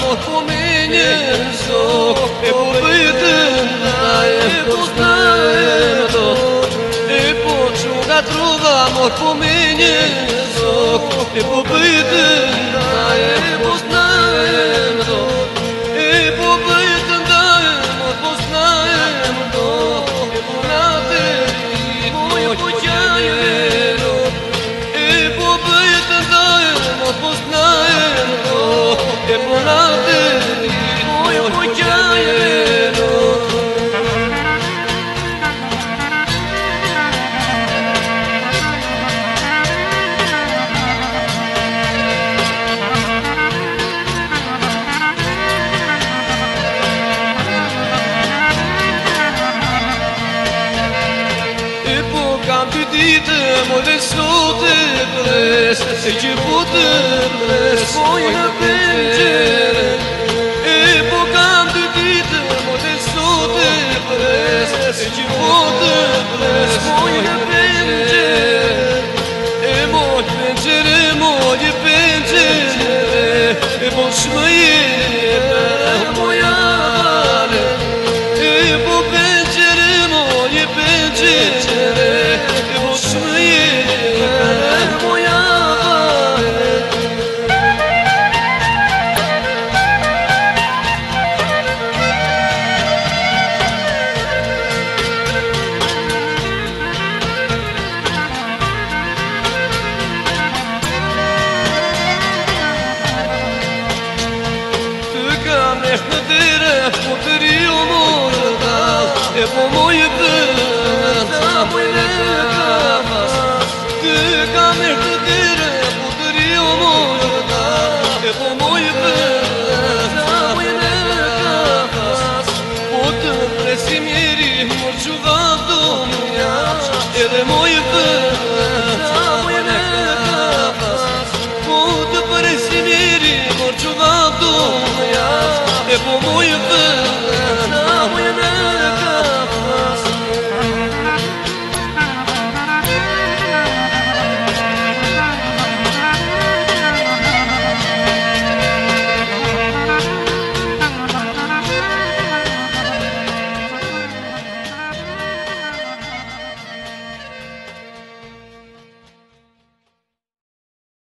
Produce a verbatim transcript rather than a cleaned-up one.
mor po menje zok, e po bëjtën da e po znajem do. E po qunga truva mor po menje zok, e po bëjtën da e po znajem do. E po bëjtën da e mor po znajem do. E po nate i moj po qajve do. E po bëjtën da e mor po znajem do. E po nate i moj po qajve do. Kam dy ditë, mo dhe sot e pres, se që po të pres, moj në penqere. E po kam dy ditë, mo dhe sot e pres, se që po të pres, moj në penqere. E moj penqere, moj penqere, e po shmëje për mojale. E po penqere, moj penqere, në dire, po të rio morë da, e po moj për ta moj në kapas. Të kam e të dire, po të rio morë da, e po moj